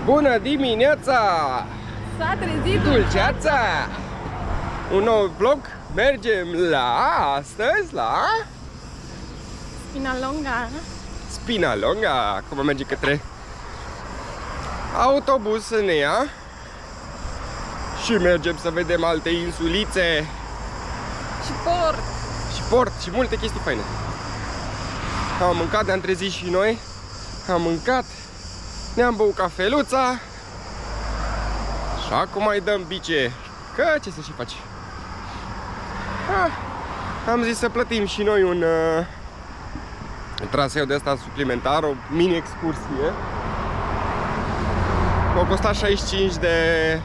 Bună dimineața! S-a trezit Dulceața! Un nou vlog. Mergem astăzi la Spinalonga. Spinalonga. Acum mergem către autobuz să ne ia și mergem să vedem alte insulițe Și port. și port și multe chestii faine. Am mâncat, ne-am trezit și noi. Am mâncat, ne-am băut cafeluța și acum mai dăm bice. Că ce să și faci? Am zis să plătim și noi un traseu de asta suplimentar, o mini excursie. M-a costat 65 de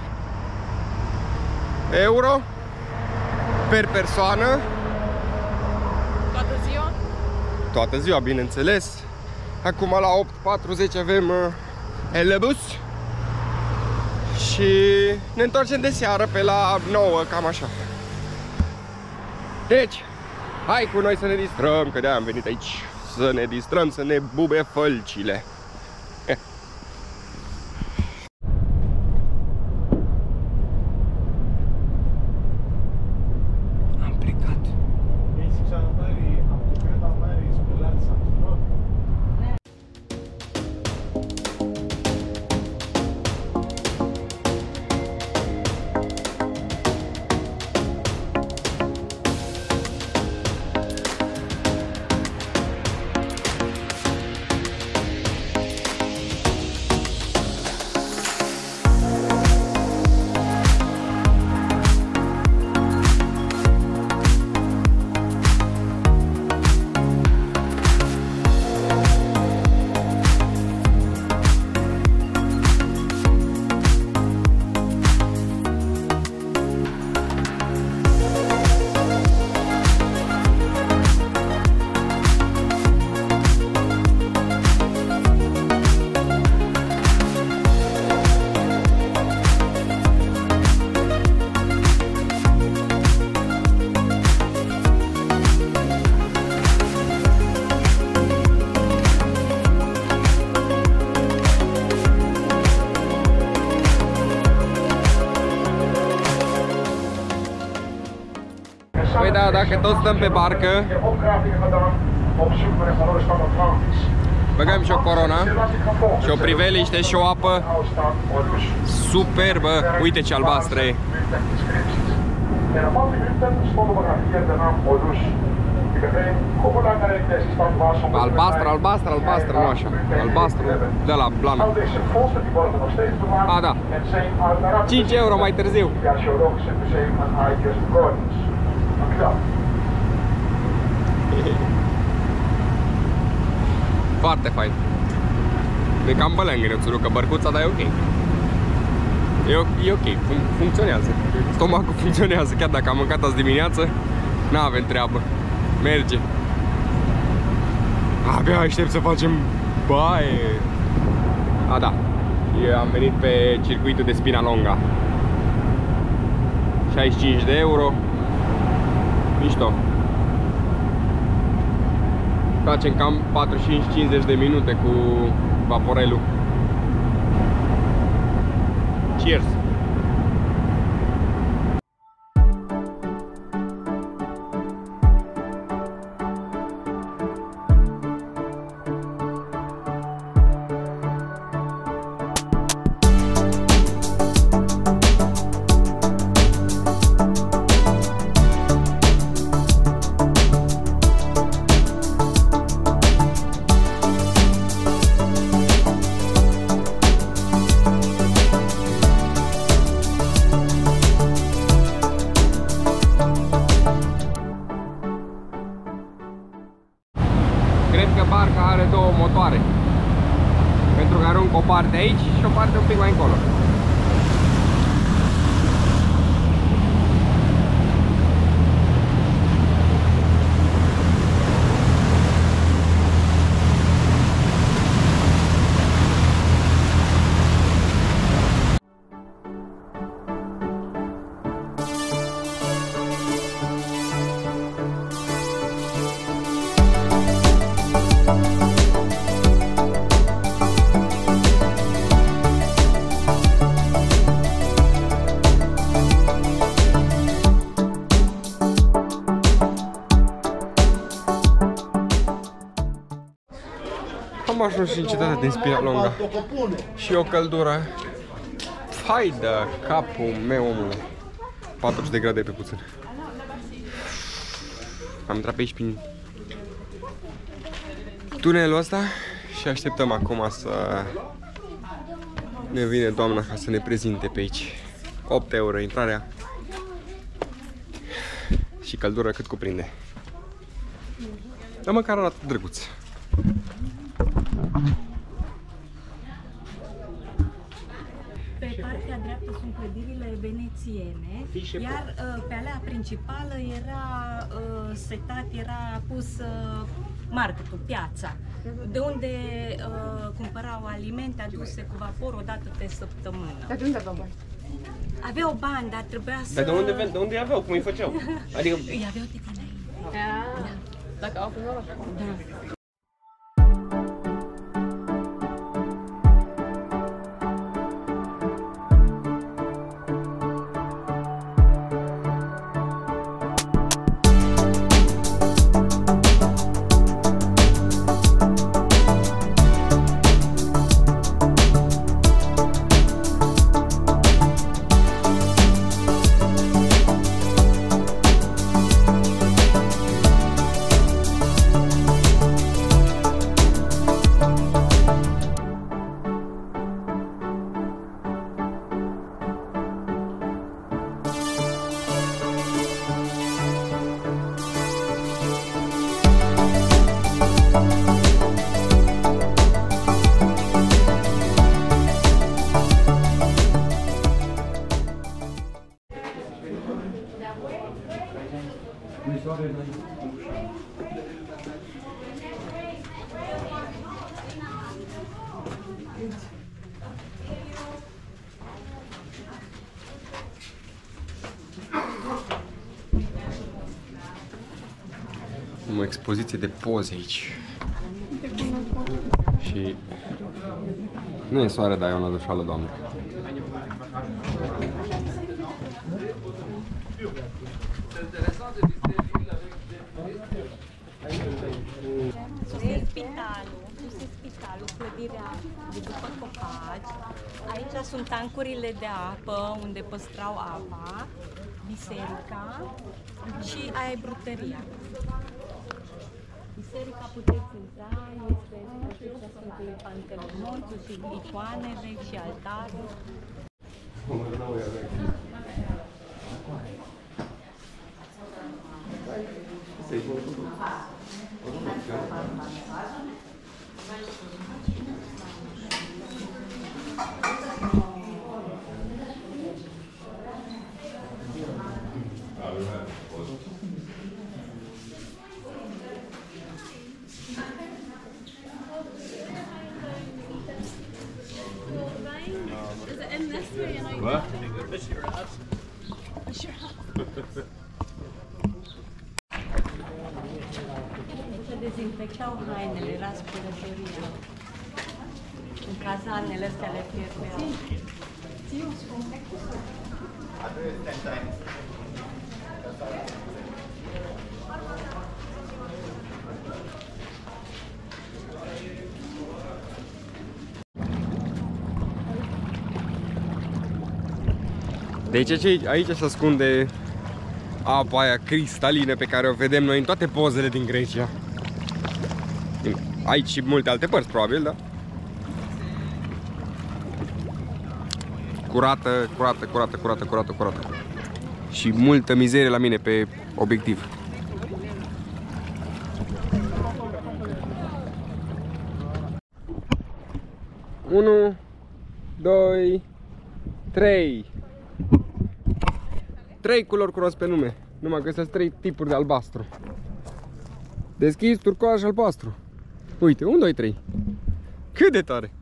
euro per persoană. Toată ziua? Toată ziua, bineînțeles. Acum la 8:40 avem elebus și ne întoarcem de seară pe la 9, cam așa. Deci, hai cu noi să ne distrăm, că de-aia am venit aici. Să ne distrăm, să ne bube fălcile. Am plecat. Păi da, dacă toți stăm pe barcă, băgăm și o corona și o priveliște și o apă superbă. Uite ce albastră e. Albastră, albastră, albastră, nu așa. Albastră, de la blană. A, da. 5 euro mai târziu. Foarte fain. E cam băleangă, că bărcuța, dar e ok. E ok, funcționează. Stomacul funcționează, chiar dacă am mâncat azi dimineață, n-avem treabă. Merge. Abia aștept să facem baie. A, da. Eu am venit pe circuitul de Spinalonga. 65 de euro. Mișto. Facem cam 45-50 de minute cu vaporelul. Cheers! Cred că barca are două motoare, pentru că aruncă o parte aici și o parte un pic mai încolo. ajuns și în cetatea din Spinalonga. Și o căldură. Hai de capul meu, omule. 40 de grade pe puțin. Am intrat pe aici prin tunelul ăsta și așteptăm acum să ne vine doamna ca să ne prezinte pe aici. 8 euro intrarea și căldură cât cuprinde. Dar măcar arată drăguț. Pe partea dreaptă sunt clădirile venețiene, iar pe alea principală era pus marketul, piața, de unde cumpărau alimente aduse cu vapor o dată pe săptămână. Dar de unde aveau bani? Aveau bani, dar trebuia să... Dar de unde aveau? Cum îi făceau? Adică... Îi aveau de dinainte. Da. Dacă au primit așa. Da. O expoziție de poze aici. Și nu e soare, dar e o nădușoală, doamne. Spitalul, clădirea de după copaci. Aici sunt tancurile de apă unde păstrau apa, biserica și aia e brutăria. Biserica puteți intra, este protecția Sfântului Pantelemonțu și icoanele și altarul. What? Se dezinfectau hainele, era spălătoria. În cazanele astea le pierdeau. Deci aici se ascunde apa aia cristalină pe care o vedem noi în toate pozele din Grecia. Aici și multe alte părți, probabil, da? Curată, curată, curată, curată, curată, curată. Și multă mizerie la mine pe obiectiv. Unu, doi, trei. 3 culori cunosc pe nume. Numai că sunt 3 tipuri de albastru. Deschis, turcoaz și albastru. Uite, 1, 2, 3. Cât de tare!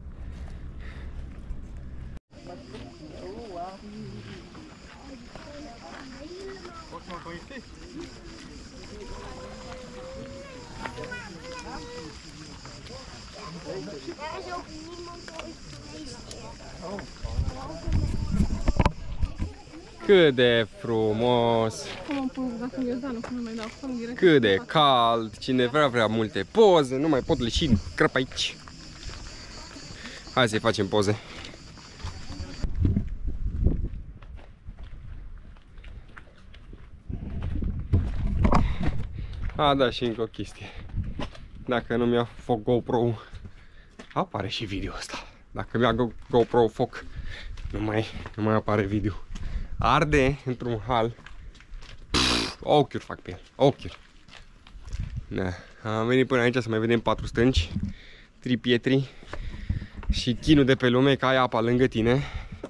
Cât de frumos! Cât de cald! Cine vrea multe poze, nu mai pot leși în crăp aici. Hai să-i facem poze. A, da, și încă o chestie. Dacă nu mi-a foc GoPro, apare și video ăsta. Dacă mi-a GoPro foc, nu mai apare video. Arde într-un hal. Ochiuri fac pe el, ochiuri. Da. Am venit până aici să mai vedem 4 stânci, 3 pietri și chinul de pe lume, că ai apa lângă tine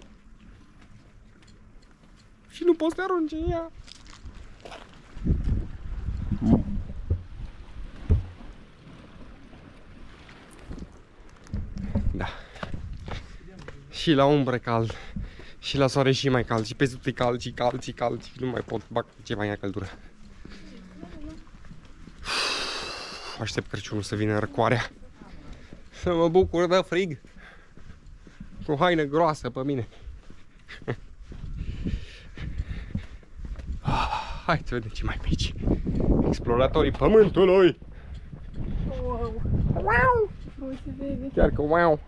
și nu poți să te arunci în ea. Da. Și la umbră cald, și la soare și mai cald, și pe zi cald, și cald, și cald, și nu mai pot bag ceva în căldură. Aștept Crăciunul să vină răcoarea, să mă bucur de frig, cu haină groasă pe mine. Hai să vedem ce mai pe aici. Exploratorii pământului. Wow. Wow. Frumos se vede. Chiar că wow.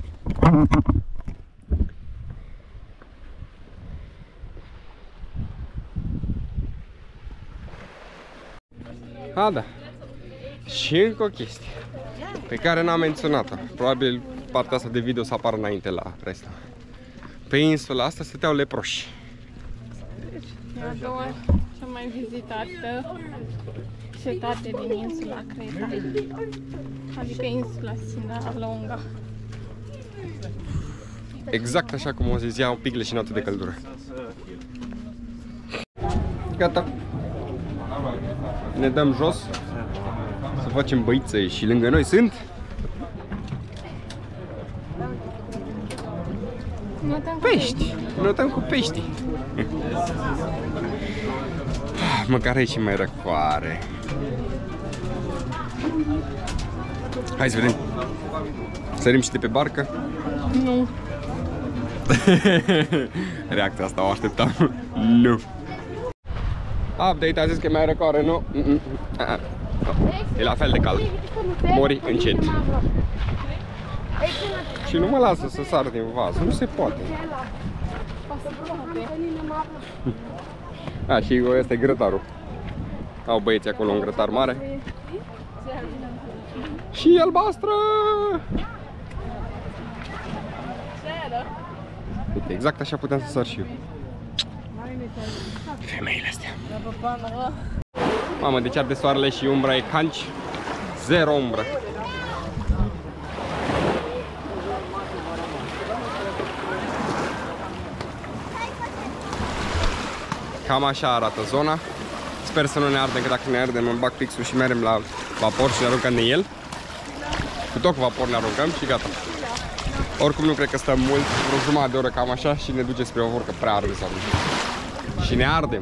A, da. Și încă o chestie pe care n-am menționat-o. Probabil partea asta de video să apară înainte la restul. Pe insula asta stăteau leproși. E a doua cea mai vizitată cetate din insula Creta. Adică insula Sinalonga. Exact așa cum o zicea, un pic leșinată de căldură. Gata. Ne dăm jos să facem băițe și lângă noi sunt pești. Notăm cu pești. Măcar aici e mai răcoare. Hai să vedem. Sărim și de pe barcă? Nu. Reacția asta o așteptam. Nu. Update a zis că e mai răcoare, nu? E la fel de cald. Mori încet. Și nu mă lasă să sar din vas. Nu se poate. A, și ăsta e grătarul. Au băieți acolo un grătar mare. Și albastră! Uite, exact așa puteam să sar și eu. Femeile astea. Mamă, deci arde soarele și umbra e canci. Zero umbră. Cam așa arată zona. Sper să nu ne ardem, că dacă ne ardem îmi bag pixul și mergem la vapor și ne aruncăm de el. Cu tot cu vapor ne aruncăm și gata. Oricum nu cred că stăm mult, vreo jumătate de oră cam așa și ne duce spre vapor, că prea arde sau nu. Și ne ardem.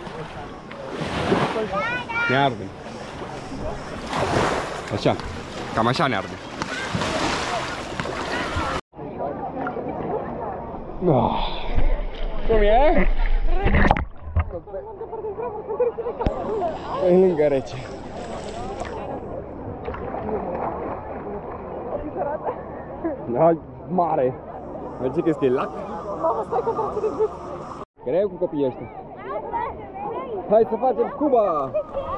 Ne ardem. Așa. Cam așa ne ardem. Cum e? E lângă rece. Da, mare. Merge că este lac. Mama, stai că vreau să te duc. Greu cu copiii ăștia. Hai să facem scuba!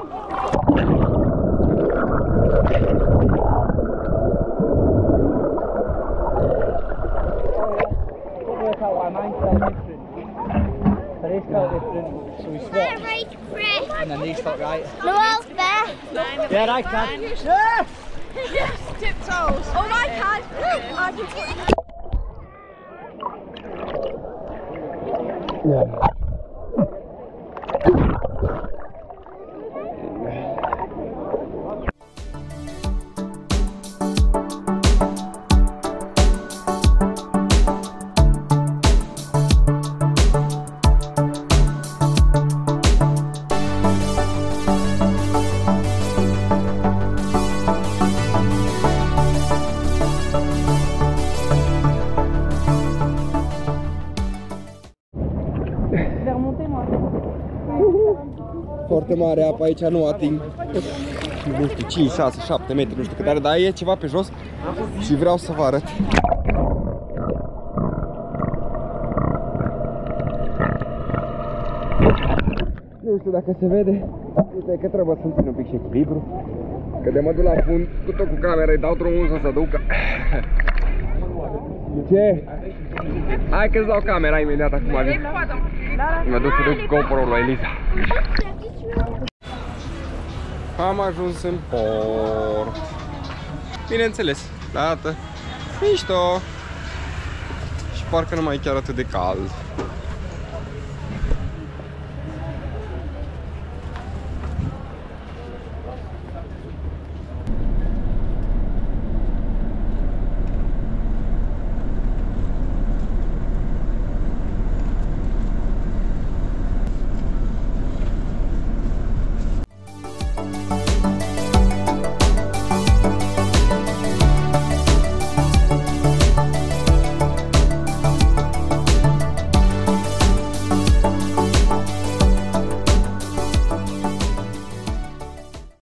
These felt different, so we swapped. And then these felt right. No else there. Yeah, I can. Yeah! Yes, tiptoes. Oh, I can. I can. Yeah. Foarte mare apa aici, nu ating, nu știu, 5, 6, 7 metri, nu știu cât are, dar e ceva pe jos și vreau să vă arăt. Nu știu dacă se vede. Uite că trebuie să-mi țin un pic și echilibru. Că de mă duc la fund, cu tot cu camera, îi dau drumul să se ducă. Ce? Hai că-ți dau camera imediat acum vin. Mă duc să duc GoPro-ul lui Eliza. Am ajuns în port. Bineînțeles, dată mișto. Și parcă nu mai e chiar atât de cald.